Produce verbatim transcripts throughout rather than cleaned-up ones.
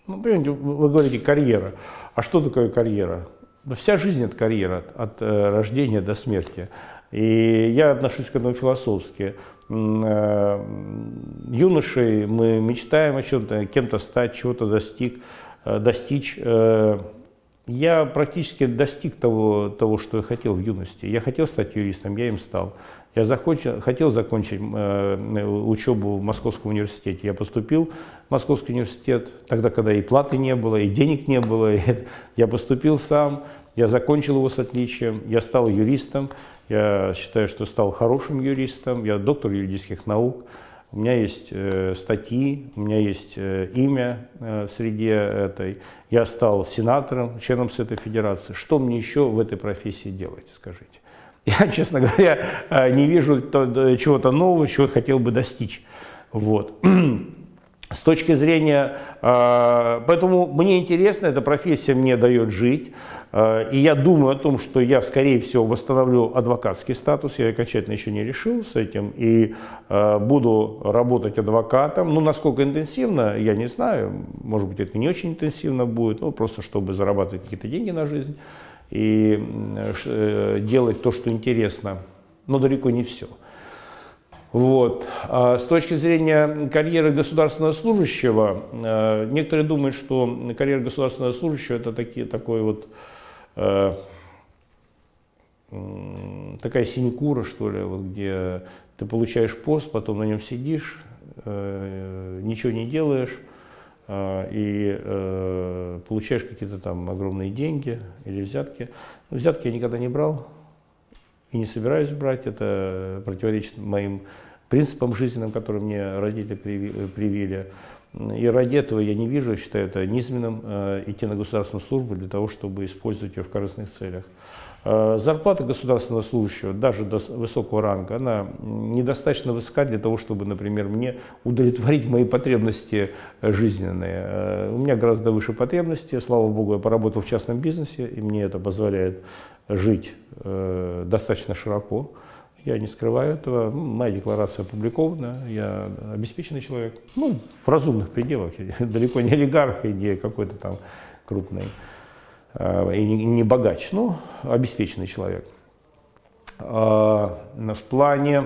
Ну, понимаете, вы говорите карьера. А что такое карьера? Да вся жизнь — это карьера, от э, рождения до смерти. И я отношусь к этому философски. Э, юношей мы мечтаем о чем-то, кем-то стать, чего-то достиг, э, достичь. Э, я практически достиг того, того, что я хотел в юности. Я хотел стать юристом, я им стал. Я захочу, хотел закончить э, учебу в Московском университете. Я поступил в Московский университет, тогда, когда и платы не было, и денег не было. И я поступил сам, я закончил его с отличием, я стал юристом. Я считаю, что стал хорошим юристом. Я доктор юридических наук. У меня есть э, статьи, у меня есть э, имя э, в среде этой. Я стал сенатором, членом Совета Федерации. Что мне еще в этой профессии делать, скажите? Я, честно говоря, не вижу чего-то нового, чего я хотел бы достичь. Вот. С точки зрения, поэтому мне интересно, эта профессия мне дает жить, и я думаю о том, что я, скорее всего, восстановлю адвокатский статус, я окончательно еще не решил с этим, и буду работать адвокатом. Ну, насколько интенсивно, я не знаю, может быть, это не очень интенсивно будет, ну, просто чтобы зарабатывать какие-то деньги на жизнь и делать то, что интересно, но далеко не все. Вот. А с точки зрения карьеры государственного служащего, некоторые думают, что карьера государственного служащего — это такие, такой вот, э, такая синекура, что ли, вот, где ты получаешь пост, потом на нем сидишь, э, ничего не делаешь, э, и э, получаешь какие-то там огромные деньги или взятки. Но взятки я никогда не брал. И не собираюсь брать, это противоречит моим принципам жизненным, которые мне родители привили. И ради этого я не вижу, я считаю это низменным, идти на государственную службу для того, чтобы использовать ее в корыстных целях. Зарплата государственного служащего, даже до высокого ранга, она недостаточно высока для того, чтобы, например, мне удовлетворить мои потребности жизненные. У меня гораздо выше потребности, слава богу, я поработал в частном бизнесе, и мне это позволяет жить э, достаточно широко. Я не скрываю этого. Моя декларация опубликована. Я обеспеченный человек. Ну, в разумных пределах. Далеко не олигарх и не какой-то там крупный. Э, и не, не богач. Но обеспеченный человек. Э, в плане...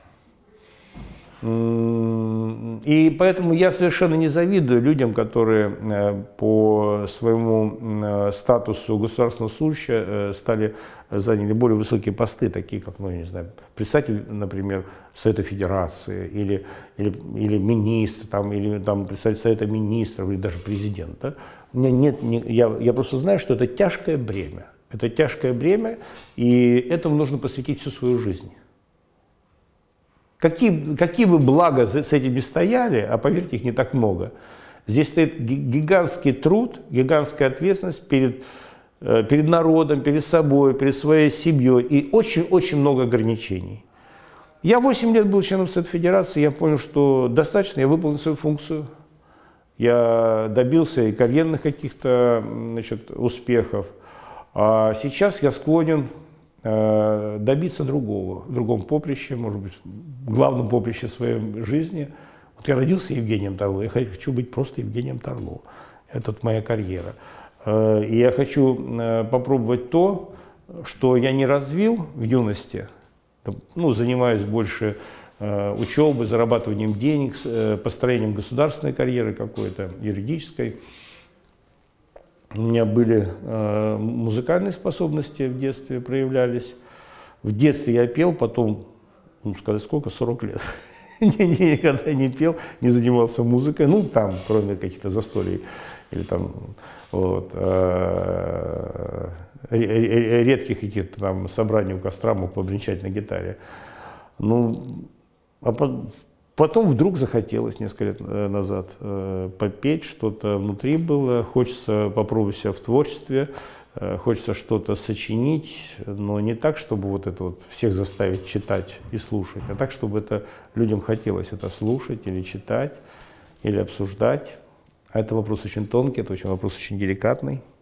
И поэтому я совершенно не завидую людям, которые по своему статусу государственного служащего стали, заняли более высокие посты, такие как, ну, я не знаю, председатель, например, Совета Федерации, или, или, или министр, там, или там, председатель Совета Министров, или даже президент. Да? У меня нет, не, я, я просто знаю, что это тяжкое бремя. Это тяжкое бремя, и этому нужно посвятить всю свою жизнь. Какие, какие бы блага с этим не стояли, а поверьте, их не так много, здесь стоит гигантский труд, гигантская ответственность перед, перед народом, перед собой, перед своей семьей и очень-очень много ограничений. Я восемь лет был членом Совета Федерации, я понял, что достаточно, я выполнил свою функцию, я добился и карьерных каких-то, значит, успехов, а сейчас я склонен добиться другого, в другом поприще, может быть, в главном поприще своей жизни. Вот я родился Евгением Тарло, я хочу быть просто Евгением Тарло. Это моя карьера. И я хочу попробовать то, что я не развил в юности, ну, занимаюсь больше учебой, зарабатыванием денег, построением государственной карьеры какой-то, юридической. У меня были э, музыкальные способности в детстве, проявлялись. В детстве я пел, потом, ну, сказать сколько, сорок лет. Никогда не пел, не занимался музыкой, ну, там, кроме каких-то застолий, или там, вот, э, редких каких-то там собраний у костра мог побренчать на гитаре. Ну, а по Потом вдруг захотелось несколько лет назад э, попеть, что-то внутри было, хочется попробовать себя в творчестве, э, хочется что-то сочинить, но не так, чтобы вот это вот всех заставить читать и слушать, а так, чтобы это людям хотелось это слушать или читать, или обсуждать. А это вопрос очень тонкий, это очень вопрос очень деликатный.